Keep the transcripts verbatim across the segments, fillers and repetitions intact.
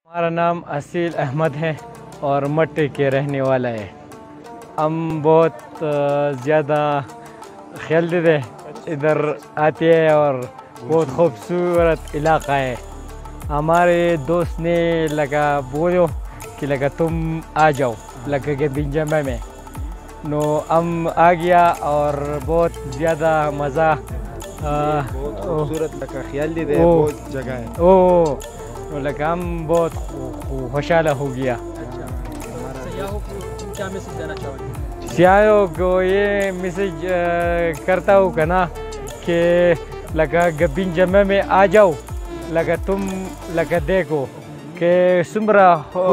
ہمارا نام اصیل احمد ہے اور مٹی کے رہنے والا ہے. ہم بہت زیادہ خیال دیتے ادھر آتے ہیں اور بہت خوبصورت علاقہ ہے. ہمارے دوست نے لگا بولو کہ لگا تم آ جاؤ لگا گابن جابا میں. نو ہم آ گیا اور بہت زیادہ مزہ خوبصورت لگا خیال دیتے بہت جگہ ہے. او لگا ہم بہت خوشحالہ ہو گیا. سیاحوں کو کیا میسج دینا چاہو گے؟ سیاحوں کو یہ میسج کرتا ہوں کہ نا کہ لگا گابن جابا میں آ جاؤ لگا تم لگا دیکھو کہ سمرا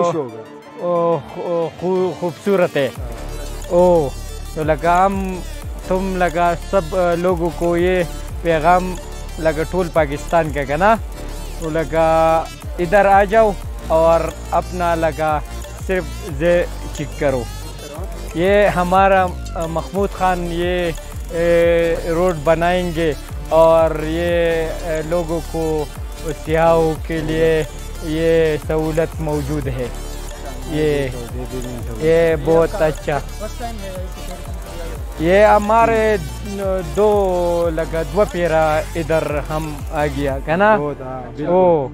خوبصورت ہے. او تو لگا ہم تم لگا سب لوگوں کو یہ پیغام لگا ٹول پاکستان کا کہ نا تو لگا ادھر آ جاؤ اور اپنا لگا صرف زے چیک کرو. یہ ہمارا محمود خان یہ روڈ بنائیں گے اور یہ لوگوں کو سیاحوں کے لیے یہ سہولت موجود ہے. یہ یہ بہت اچھا. یہ ہمارے دو لگا دو پیرا ادھر ہم آ گیا کہ نا. او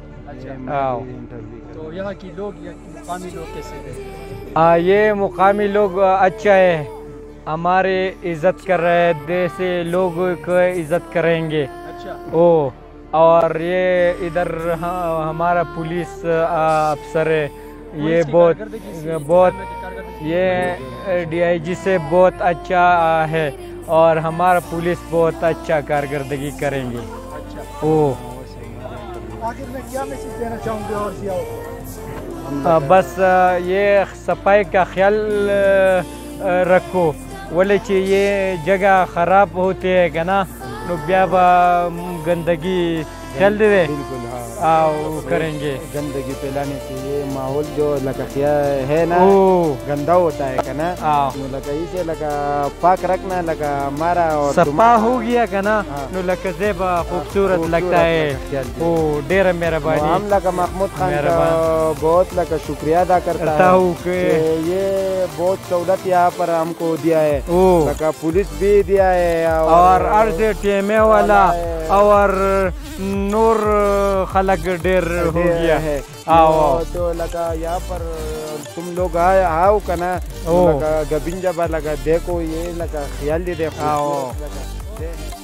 تو یہاں کی لوگ مقامی لوگ کیسے ہیں؟ ہاں یہ مقامی لوگ اچھا ہے. ہمارے عزت کر رہے جیسے لوگ کو عزت کریں گے. او اور یہ ادھر ہمارا پولیس افسر ہے یہ بہت بہت یہ ڈی آئی جی سے بہت اچھا ہے اور ہمارا پولیس بہت اچھا کارکردگی کریں گے. او آخر میں کیا میسج دینا چاہوں گے اور سیاحوں کو؟ بس یہ صفائی کا خیال رکھو بولے کہ یہ جگہ خراب ہوتی ہے کہ نا بیابا گندگی خیال دے دے آؤ کریں گے. گندگی پھیلانے سے یہ ماحول جو لگا ہے نا گندا ہوتا ہے کہ نا لگا اسے لگا پاک رکھنا لگا ہمارا صفا ہو گیا کہ نا نو لگا زیبا خوبصورت لگتا ہے. او ڈیرہ مہربانی. ہم لگا محمود خان کا بہت لگا شکریہ ادا کرتا ہوں کہ یہ بہت سہولت یہاں پر ہم کو دیا ہے. لگا پولیس بھی دیا ہے اور عرض ٹی ایم اے والا اور نور خلق ڈیر ہو گیا ہے. تو لگا یہاں پر تم لوگ آؤ کہ نا لگا گابن جابا لگا دیکھو یہ لگا خیال دے دیکھو.